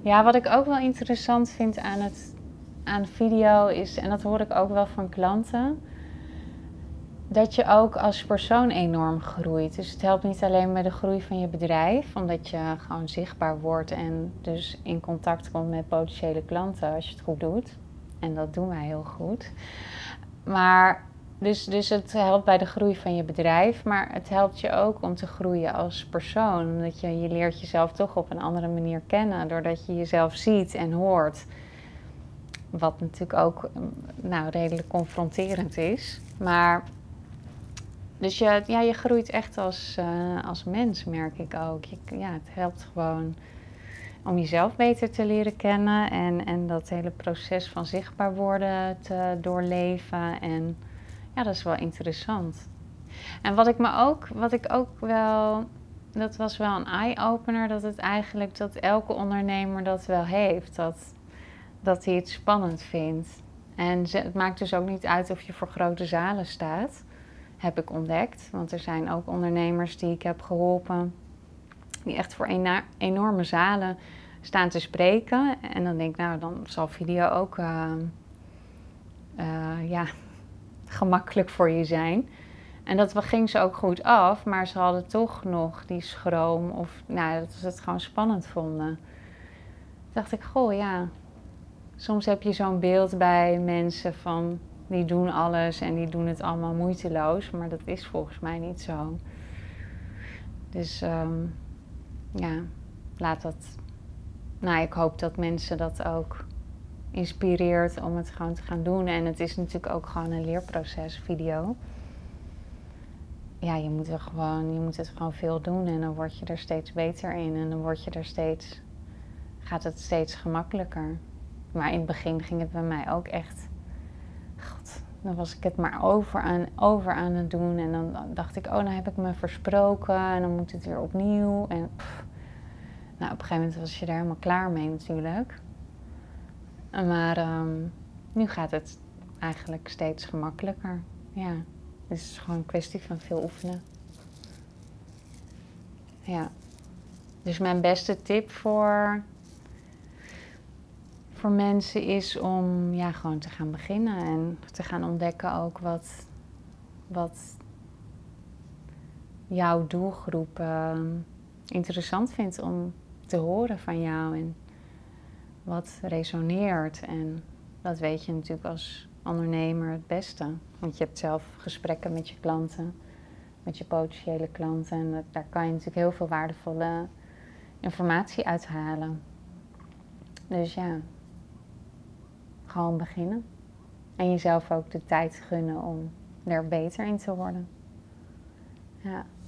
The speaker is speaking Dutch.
Ja, wat ik ook wel interessant vind aan video is, en dat hoor ik ook wel van klanten, dat je ook als persoon enorm groeit. Dus het helpt niet alleen bij de groei van je bedrijf, omdat je gewoon zichtbaar wordt en dus in contact komt met potentiële klanten als je het goed doet. En dat doen wij heel goed. Maar dus het helpt bij de groei van je bedrijf, maar het helpt je ook om te groeien als persoon. Omdat je leert jezelf toch op een andere manier kennen, doordat je jezelf ziet en hoort. Wat natuurlijk ook redelijk confronterend is. Maar dus je groeit echt als mens, merk ik ook. Het helpt gewoon om jezelf beter te leren kennen en dat hele proces van zichtbaar worden te doorleven. En ja, dat is wel interessant. En wat ik ook wel, dat was wel een eye-opener, dat elke ondernemer dat wel heeft. Dat hij het spannend vindt. En het maakt dus ook niet uit of je voor grote zalen staat, heb ik ontdekt. Want er zijn ook ondernemers die ik heb geholpen, die echt voor enorme zalen staan te spreken. En dan denk ik, nou, dan zal video ook gemakkelijk voor je zijn. En dat ging ze ook goed af, maar ze hadden toch nog die schroom of dat ze het gewoon spannend vonden. Toen dacht ik, goh, ja, soms heb je zo'n beeld bij mensen van die doen alles en die doen het allemaal moeiteloos, maar dat is volgens mij niet zo. Dus laat dat. Nou, ik hoop dat mensen dat ook inspireert om het gewoon te gaan doen. En het is natuurlijk ook gewoon een leerproces, video. Ja, je moet het gewoon veel doen en dan word je er steeds beter in en dan gaat het steeds gemakkelijker. Maar in het begin ging het bij mij ook echt, god, dan was ik het maar over aan het doen en dan dacht ik, oh, nou heb ik me versproken en dan moet het weer opnieuw. En op een gegeven moment was je er helemaal klaar mee natuurlijk. Maar nu gaat het eigenlijk steeds gemakkelijker. Ja, dus het is gewoon een kwestie van veel oefenen. Ja, dus mijn beste tip voor mensen is om gewoon te gaan beginnen en te gaan ontdekken ook wat jouw doelgroep interessant vindt om te horen van jou en wat resoneert. En dat weet je natuurlijk als ondernemer het beste. Want je hebt zelf gesprekken met je klanten, met je potentiële klanten. En daar kan je natuurlijk heel veel waardevolle informatie uithalen. Dus ja, gewoon beginnen. En jezelf ook de tijd gunnen om er beter in te worden. Ja.